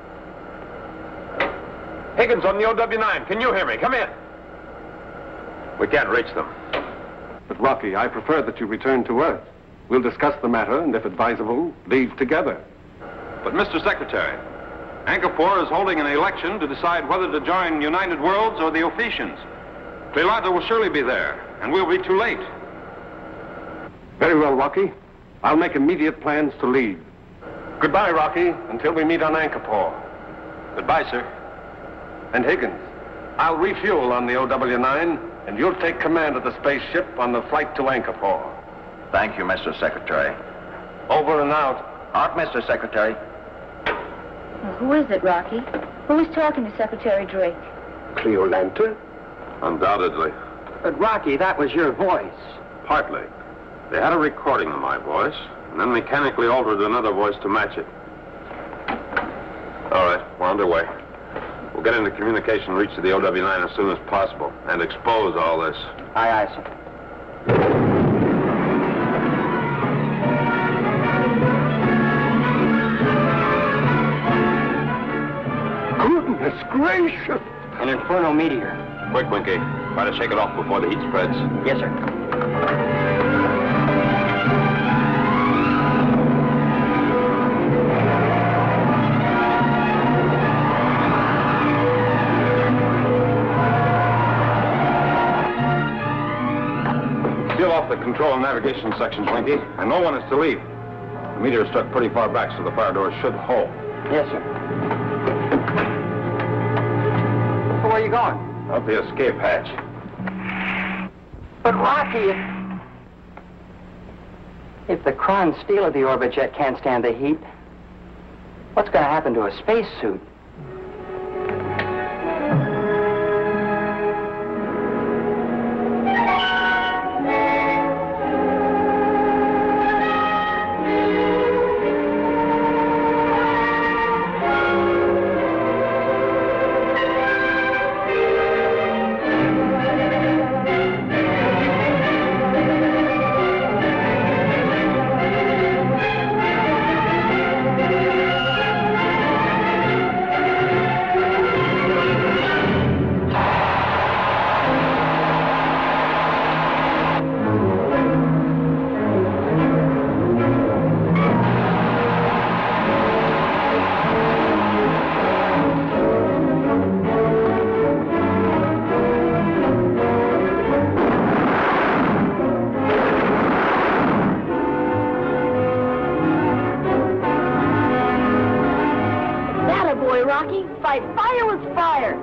Higgins on the O W nine. Can you hear me? Come in. We can't reach them. But Rocky, I prefer that you return to Earth. We'll discuss the matter, and if advisable, leave together. But Mister Secretary, Angkor is holding an election to decide whether to join United Worlds or the Ophicians. Cleolata will surely be there, and we'll be too late. Very well, Rocky. I'll make immediate plans to leave. Goodbye, Rocky, until we meet on Angkor. Goodbye, sir. And Higgins, I'll refuel on the O W nine, and you'll take command of the spaceship on the flight to Angkor. Thank you, Mister Secretary. Over and out. Out, Mister Secretary. Well, who is it, Rocky? Who is talking to Secretary Drake? Cleolanta? Undoubtedly. But Rocky, that was your voice. Partly. They had a recording of my voice, and then mechanically altered another voice to match it. All right, we're underway. We'll get into communication and reach to the O W nine as soon as possible, and expose all this. Aye, aye, sir. Goodness gracious! An inferno meteor. Quick, Winky. Try to shake it off before the heat spreads. Yes, sir. Seal off the control and navigation sections, Winky, and no one is to leave. The meteor struck pretty far back, so the fire doors should hold. Yes, sir. So where are you going? Out the escape hatch. But Rocky, if, if the Kron steel of the orbit jet can't stand the heat, what's going to happen to a spacesuit? right. Fire with fire.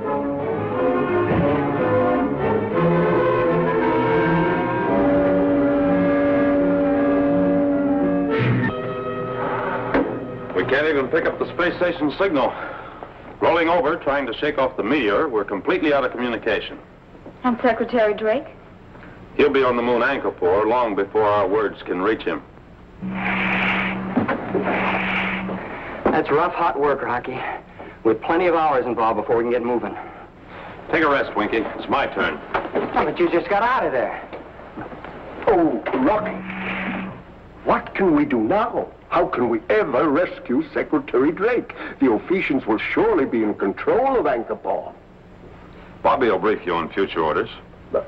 We can't even pick up the space station signal. Rolling over, trying to shake off the meteor, we're completely out of communication. And Secretary Drake? He'll be on the moon Anchorpore long before our words can reach him. That's rough, hot work, Rocky. With plenty of hours involved before we can get moving. Take a rest, Winky. It's my turn. Oh, but you just got out of there. Oh, Rocky, what can we do now? How can we ever rescue Secretary Drake? The Ophesians will surely be in control of Anchorpore. Bobby will brief you on future orders. Bobby?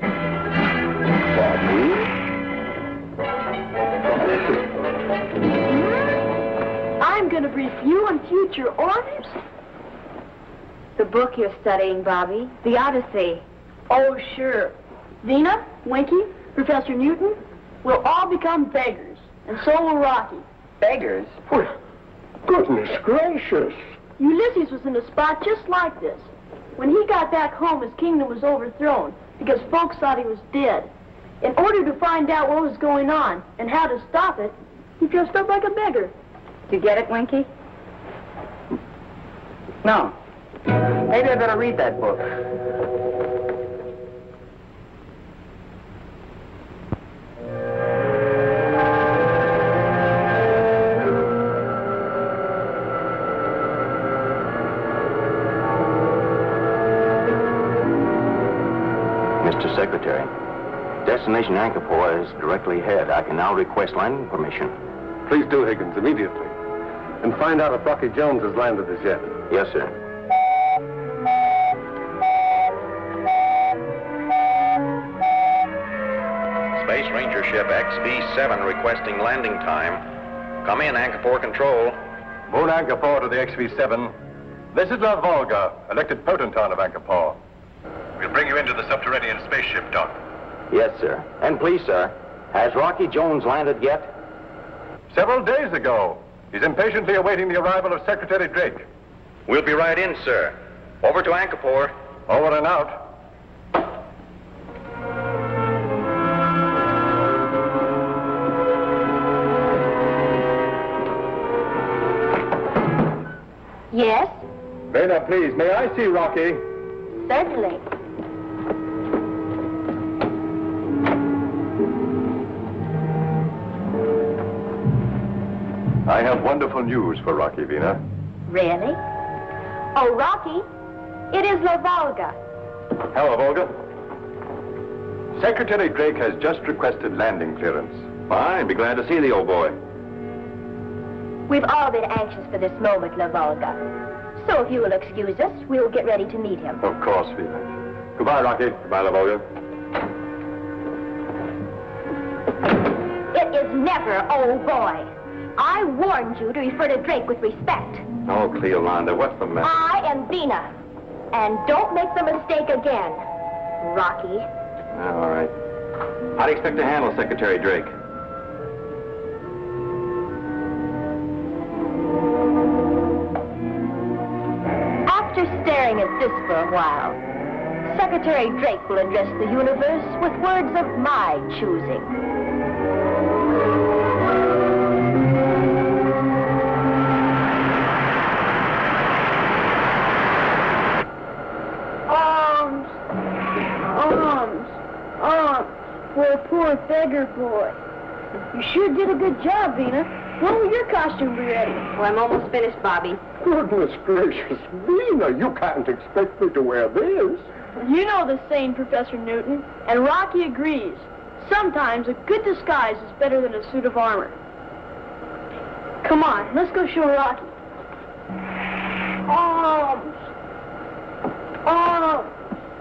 I'm going to brief you on future orders. The book you're studying, Bobby. The Odyssey. Oh, sure. Vina, Winky, Professor Newton, we'll all become beggars. And so will Rocky. Beggars? Well, goodness gracious. Ulysses was in a spot just like this. When he got back home, his kingdom was overthrown because folks thought he was dead. In order to find out what was going on and how to stop it, he dressed up like a beggar. Did you get it, Winky? No. Maybe I better read that book. Mister Secretary, destination Anchorpore is directly ahead. I can now request landing permission. Please do, Higgins, immediately. And find out if Rocky Jones has landed as yet. Yes, sir. Space Ranger ship X V seven requesting landing time. Come in, Anchorpore Control. Moon Anchorpore to the X V seven. This is La Volga, elected potentate of Anchorpore. We'll bring you into the subterranean spaceship, Doc. Yes, sir. And please, sir, has Rocky Jones landed yet? Several days ago. He's impatiently awaiting the arrival of Secretary Drake. We'll be right in, sir. Over to Anchorpore. Over and out. Yes? Vena, please, may I see Rocky? Certainly. I have wonderful news for Rocky, Vena. Really? Oh, Rocky, it is La Volga. Hello, Volga. Secretary Drake has just requested landing clearance. Fine, be glad to see the old boy. We've all been anxious for this moment, La Volga. So if you will excuse us, we will get ready to meet him. Of course, Vena. Goodbye, Rocky. Goodbye, La Volga. It is never, oh boy. I warned you to refer to Drake with respect. Oh, Cleolanda, what's the matter? I am Vina. And don't make the mistake again, Rocky. All right. How do you expect to handle Secretary Drake? After staring at this for a while, Secretary Drake will address the universe with words of my choosing. For a poor beggar boy. You sure did a good job, Vina. When will your costume be ready? Well, I'm almost finished, Bobby. Goodness gracious, Vina, you can't expect me to wear this. You know the saying, Professor Newton, and Rocky agrees. Sometimes a good disguise is better than a suit of armor. Come on, let's go show Rocky. Arms! Arms!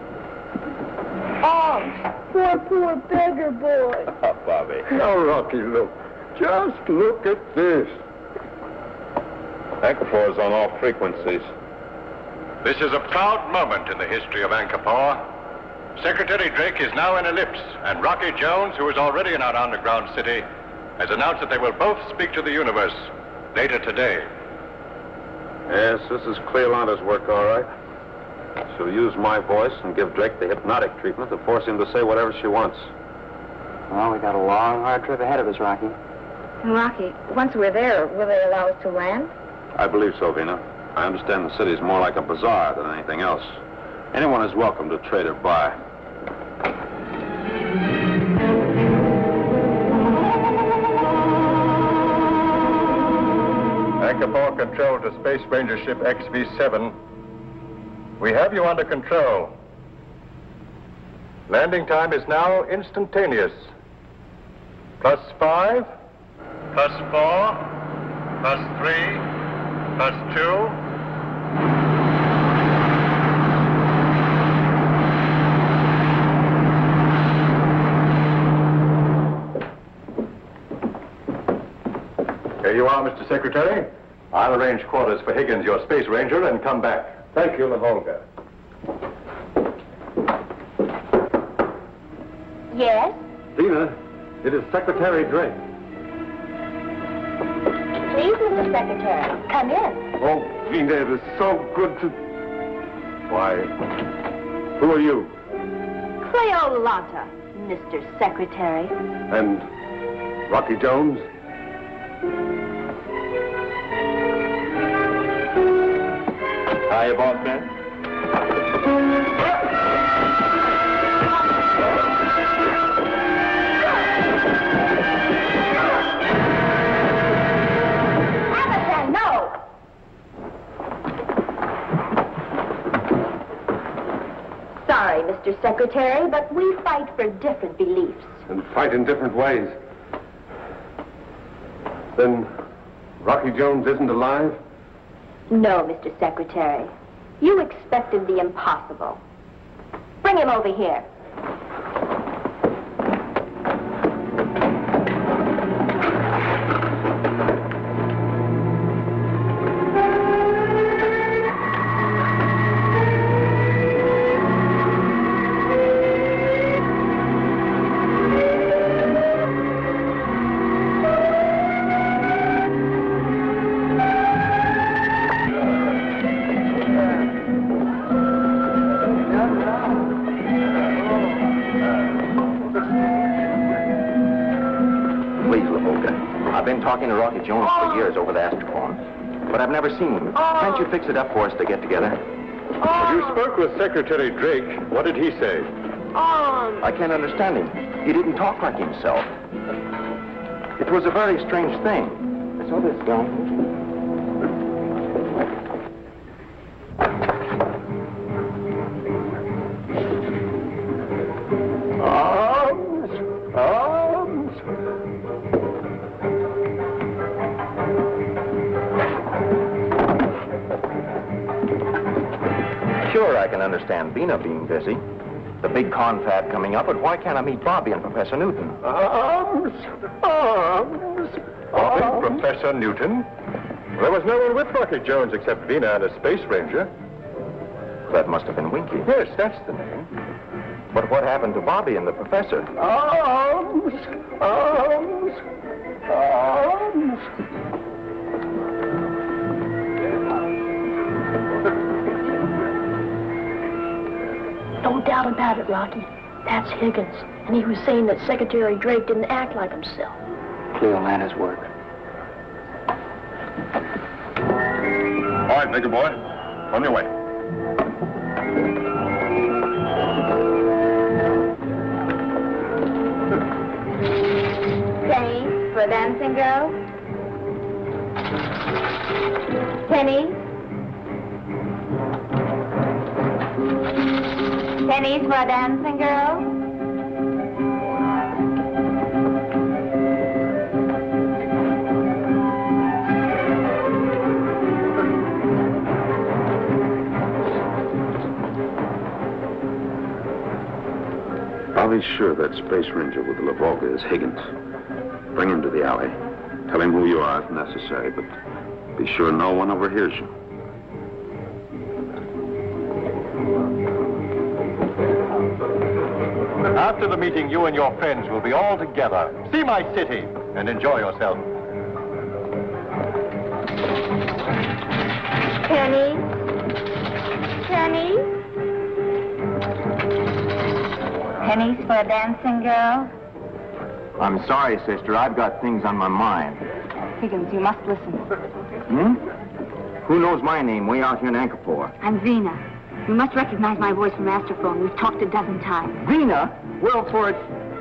Arms! Poor, poor beggar boy. Oh, Bobby. Now, Rocky, look. Just look at this. Anchorpore is on all frequencies. This is a proud moment in the history of Anchorpore. Secretary Drake is now in ellipse, and Rocky Jones, who is already in our underground city, has announced that they will both speak to the universe later today. Yes, this is Cleolanda's work, all right. She'll use my voice and give Drake the hypnotic treatment to force him to say whatever she wants. Well, we got a long, hard trip ahead of us, Rocky. Rocky, once we're there, will they allow us to land? I believe so, Vina. I understand the city's more like a bazaar than anything else. Anyone is welcome to trade or buy. Anchor ball control to Space Ranger ship X V seven. We have you under control. Landing time is now instantaneous. Plus five, plus four, plus three, plus two. Here you are, Mister Secretary. I'll arrange quarters for Higgins, your Space Ranger, and come back. Thank you, La Volga. Yes? Vina, it is Secretary Drake. Please, Mister Secretary, come in. Oh, Vina, it is so good to... Why, who are you? Cleolanta, Mister Secretary. And Rocky Jones? Hiya, boss man. Hamilton, no! Sorry, Mister Secretary, but we fight for different beliefs. And fight in different ways. Then Rocky Jones isn't alive? No, Mister Secretary. You expected the impossible. Bring him over here. Talking to Rocky Jones for years over the astrophone, but I've never seen him. Can't you fix it up for us to get together? You spoke with Secretary Drake. What did he say? I can't understand him. He didn't talk like himself. It was a very strange thing. I saw this down. Arms! Arms! Sure, I can understand Vina being busy. The big confab coming up, but why can't I meet Bobby and Professor Newton? Arms! Arms! Bobby, Professor Newton? There was no one with Rocky Jones except Vina and a Space Ranger. That must have been Winky. Yes, that's the name. But what happened to Bobby and the Professor? Arms! Arms! Arms! No doubt about it, Rocky. That's Higgins. And he was saying that Secretary Drake didn't act like himself. Cleolanda's work. All right, nigger boy. On your way. Penny for a dancing girl? Penny? Pennies for a dancing girl? I'll be sure that Space Ranger with the La Volga is Higgins. Bring him to the alley. Tell him who you are if necessary, but be sure no one overhears you. After the meeting, you and your friends will be all together. See my city and enjoy yourself. pennies? Pennies for a dancing girl? I'm sorry, sister. I've got things on my mind. Higgins, you must listen. Hmm? Who knows my name way out here in Anchorport? I'm Vina. You must recognize my voice from Astrophone. We've talked a dozen times. Vina? Well, for it...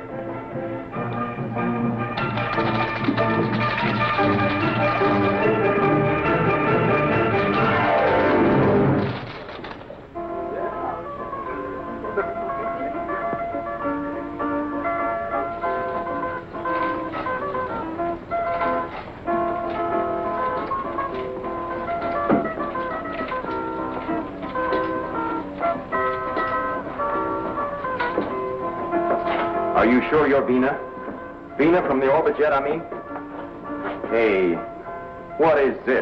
Are you sure you're Vina? Vina from the orbit jet, I mean? Hey, what is this?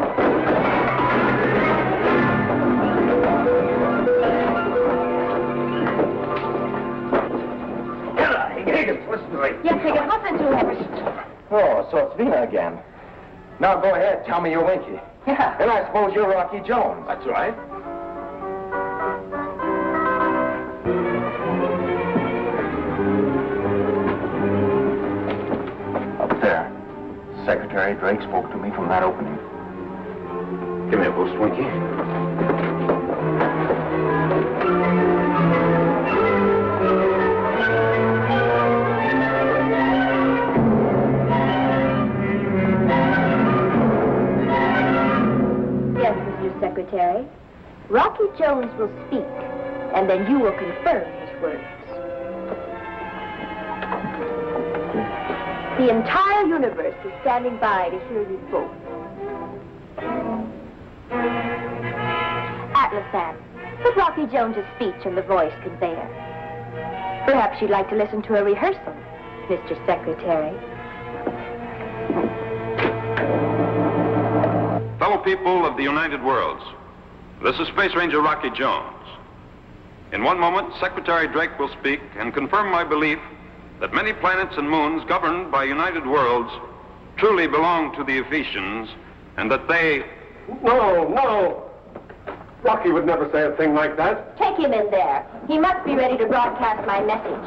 Higgins, listen to me. Yes, Higgins, listen to him. Oh, so it's Vina again. Now go ahead, tell me you're Winky. Yeah. And I suppose you're Rocky Jones. That's right. Up there. Secretary Drake spoke to me from that opening. Give me a boost, Winky. Yes, Mister Secretary. Rocky Jones will speak, and then you will confirm his words. The entire universe is standing by to hear you both. Atlasan, put Rocky Jones's speech in the voice conveyor. Perhaps you'd like to listen to a rehearsal, Mister Secretary. Fellow people of the United Worlds, this is Space Ranger Rocky Jones. In one moment, Secretary Drake will speak and confirm my belief that many planets and moons governed by United Worlds truly belong to the Ephesians, and that they... No, no! Rocky would never say a thing like that. Take him in there. He must be ready to broadcast my message.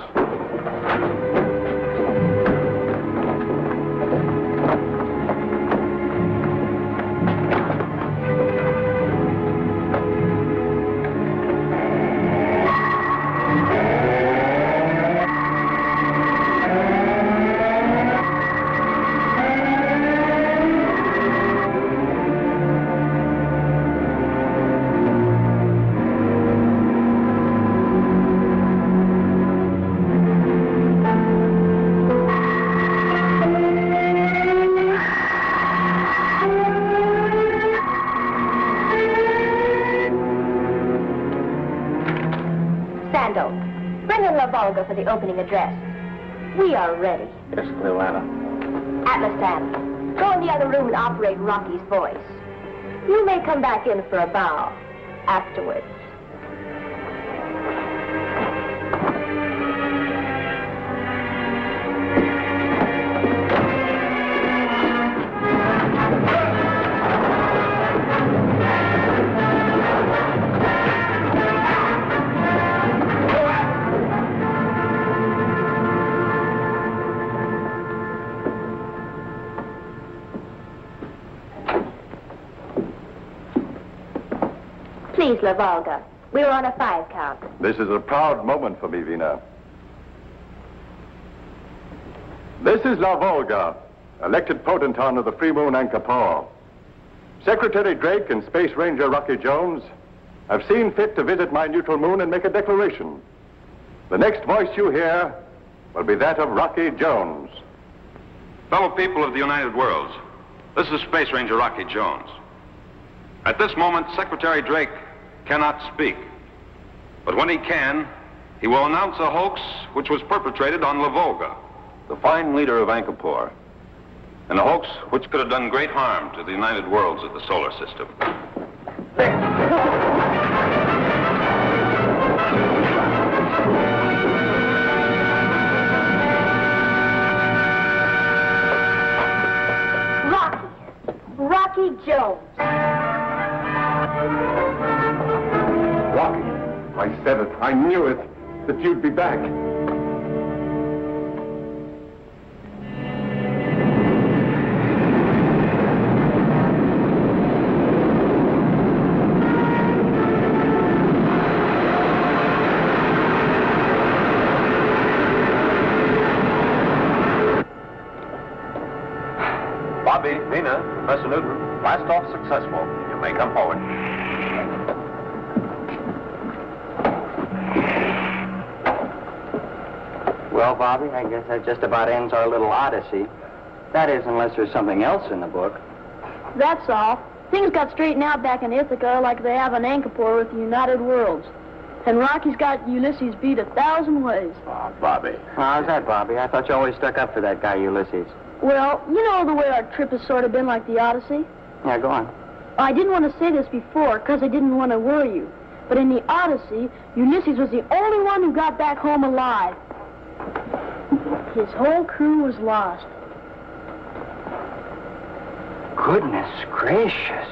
For the opening address. We are ready. Yes, Cleolana. Atlasan, go in the other room and operate Rocky's voice. You may come back in for a bow afterwards. Please, La Volga. We're on a five count. This is a proud moment for me, Vina. This is La Volga, elected potentate of the Free Moon Anchorport. Secretary Drake and Space Ranger Rocky Jones have seen fit to visit my neutral moon and make a declaration. The next voice you hear will be that of Rocky Jones. Fellow people of the United Worlds, this is Space Ranger Rocky Jones. At this moment, Secretary Drake cannot speak. But when he can, he will announce a hoax which was perpetrated on La Volga, the fine leader of Anchorport, and a hoax which could have done great harm to the United Worlds of the solar system. Rocky. Rocky Jones. said it. I knew it, that you'd be back. Bobby, Nina, Professor Newton, blast off successful. You may come forward. Well, Bobby, I guess that just about ends our little odyssey. That is, unless there's something else in the book. That's all. Things got straightened out back in Ithaca like they have in Angkor with the United Worlds. And Rocky's got Ulysses beat a thousand ways. Oh, Bobby. How's that, Bobby? I thought you always stuck up for that guy, Ulysses. Well, you know the way our trip has sort of been like the Odyssey? Yeah, go on. I didn't want to say this before because I didn't want to worry you. But in the Odyssey, Ulysses was the only one who got back home alive. His whole crew was lost. Goodness gracious.